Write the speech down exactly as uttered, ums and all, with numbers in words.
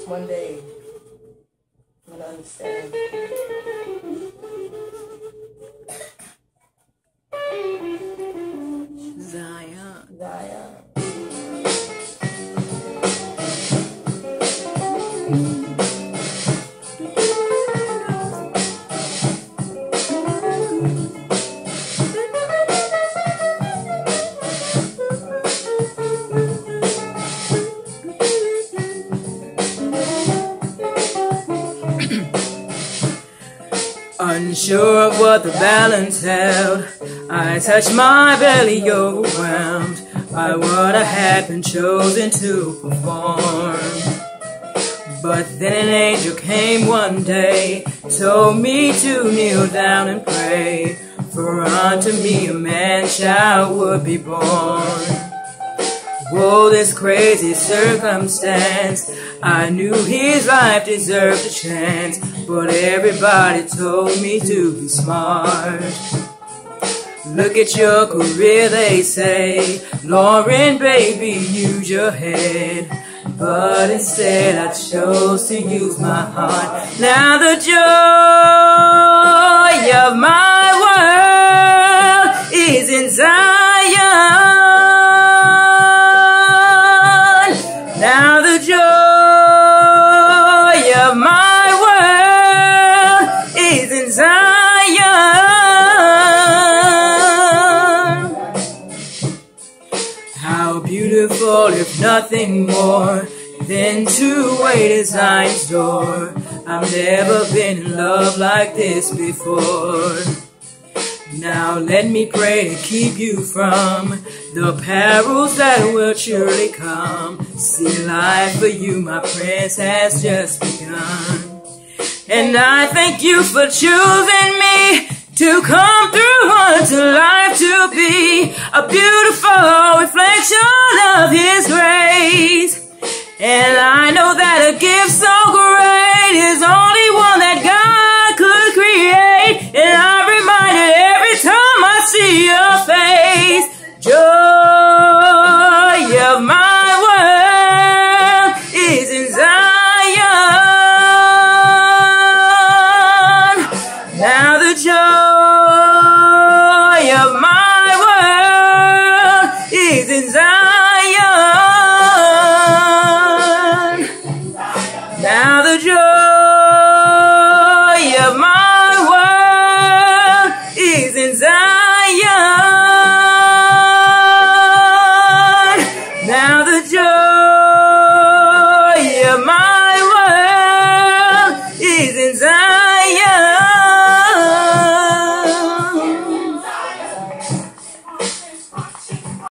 One day, I'm gonna understand. Zion. Zion. Unsure of what the balance held, I touched my belly overwhelmed by what I had been chosen to perform. But then an angel came one day, told me to kneel down and pray, for unto me a man-child would be born. Whoa, this crazy circumstance, I knew his life deserved a chance, but everybody told me to be smart. Look at your career, they say, Lauren, baby, use your head. But instead I chose to use my heart. Now the joy of my world is in Zion. Now the joy of my world is in Zion. How beautiful, if nothing more, than to wait at Zion's door. I've never been in love like this before. Now let me pray to keep you from the perils that will surely come. See, life for you, my prince, has just begun. And I thank you for choosing me to come through unto life, to be a beautiful reflection of his grace. And I know that a gift so great is only